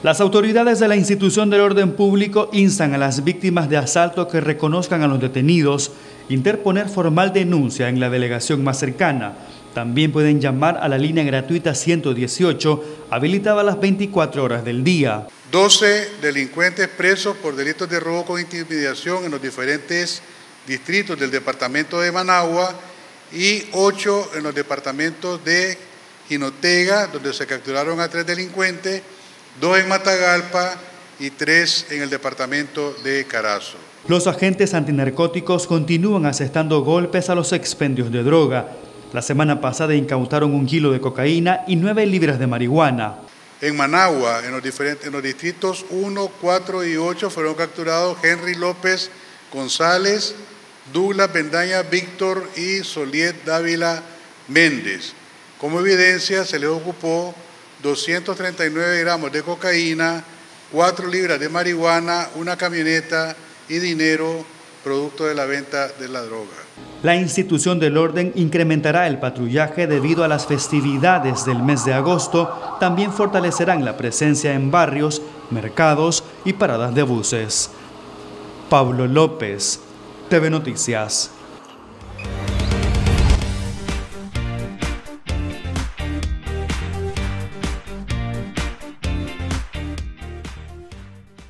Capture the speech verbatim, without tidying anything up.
Las autoridades de la institución del orden público instan a las víctimas de asalto que reconozcan a los detenidos, interponer formal denuncia en la delegación más cercana. También pueden llamar a la línea gratuita ciento dieciocho, habilitada a las veinticuatro horas del día. doce delincuentes presos por delitos de robo con intimidación en los diferentes distritos del departamento de Managua y ocho en los departamentos de Jinotega, donde se capturaron a tres delincuentes, dos en Matagalpa y tres en el departamento de Carazo. Los agentes antinarcóticos continúan asestando golpes a los expendios de droga. La semana pasada incautaron un kilo de cocaína y nueve libras de marihuana. En Managua, en los, diferentes, en los distritos uno, cuatro y ocho, fueron capturados Henry López González, Douglas Bendaña Víctor y Soliet Dávila Méndez. Como evidencia, se les ocupó doscientos treinta y nueve gramos de cocaína, cuatro libras de marihuana, una camioneta y dinero producto de la venta de la droga. La institución del orden incrementará el patrullaje debido a las festividades del mes de agosto. También fortalecerán la presencia en barrios, mercados y paradas de buses. Pablo López, T V Noticias.